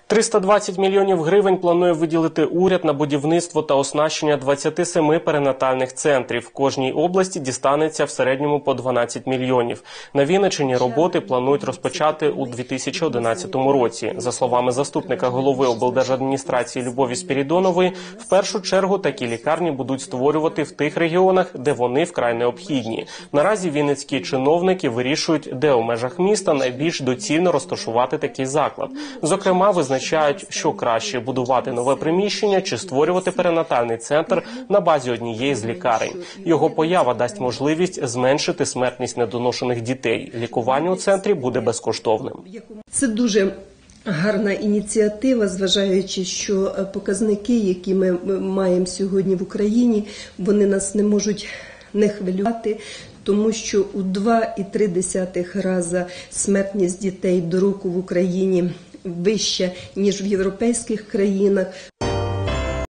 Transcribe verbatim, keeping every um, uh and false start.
триста двадцять мільйонів гривень планує виділити уряд на будівництво та оснащення двадцяти семи перинатальних центрів. В кожній області дістанеться в середньому по дванадцять мільйонів. На Вінниччині роботи планують розпочати у дві тисячі одинадцятому році. За словами заступника голови облдержадміністрації Любові Спірідонової, в першу чергу такі лікарні будуть створювати в тих регіонах, де вони вкрай необхідні. Наразі вінницькі чиновники вирішують, де у межах міста найбільш доцільно розташувати такий заклад. Зокрема, визначають, що краще – будувати нове приміщення чи створювати перинатальний центр на базі однієї з лікарень. Його поява дасть можливість зменшити смертність недоношених дітей. Лікування у центрі буде безкоштовним. Це дуже гарна ініціатива, зважаючи, що показники, які ми маємо сьогодні в Україні, вони нас не можуть не хвилювати, тому що у два цілих три десятих рази смертність дітей до року в Україні вища, ніж в європейських країнах.